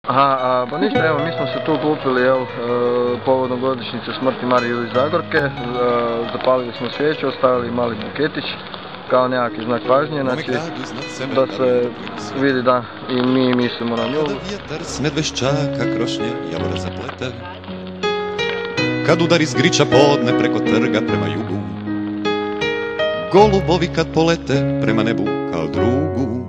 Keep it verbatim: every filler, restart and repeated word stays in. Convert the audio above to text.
Aha, a, pa ništa, evo, mi smo se tu okupili, evo, e, povodom godišnjice smrti Marije Julić Zagorke, e, zapalili smo svijeću, ostavili mali buketić, kao nekakvi znak pažnje, znači, da se vidi da i mi mislimo na nju. Kada vjetar s medveščaka krošnje javora zaplete, kad udari zgriča podne preko trga prema jugu, golubovi kad polete prema nebu kao drugu,